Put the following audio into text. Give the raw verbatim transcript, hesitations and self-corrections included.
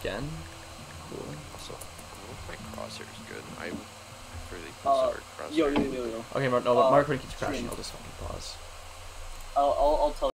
again. Cool. Also, I don't know if my crosshair is good. I really Uh, prefer crosshair. yo, yo, yo, yo. Okay, Mark, no, Uh, Mark, when it keeps crashing, stream. I'll just fucking pause. I'll, I'll, I'll tell